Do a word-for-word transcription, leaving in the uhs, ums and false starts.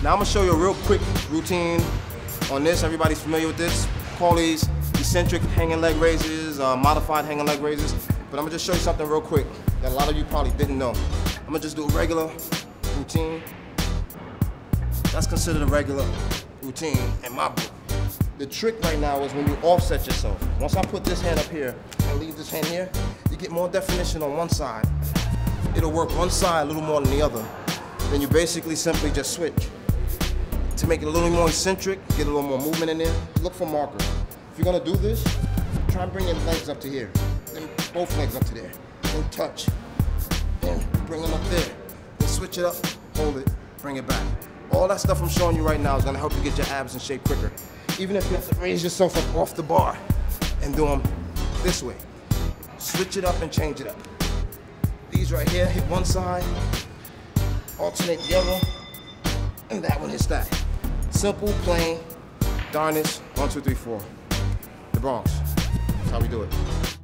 Now I'm gonna show you a real quick routine on this. Everybody's familiar with this. Call these eccentric hanging leg raises, uh, modified hanging leg raises. But I'm gonna just show you something real quick that a lot of you probably didn't know. I'm gonna just do a regular routine. That's considered a regular routine in my book. The trick right now is when you offset yourself. Once I put this hand up here and leave this hand here, you get more definition on one side. It'll work one side a little more than the other. Then you basically simply just switch. To make it a little more eccentric, get a little more movement in there, look for markers. If you're gonna do this, try and bring your legs up to here. Then both legs up to there. Then touch. Then bring them up there. Then switch it up, hold it, bring it back. All that stuff I'm showing you right now is gonna help you get your abs in shape quicker. Even if you have to raise yourself up off the bar and do them this way. Switch it up and change it up. These right here hit one side, alternate the other, and that one hits that. Simple, plain, darnest, one, two, three, four. The Bronx. That's how we do it.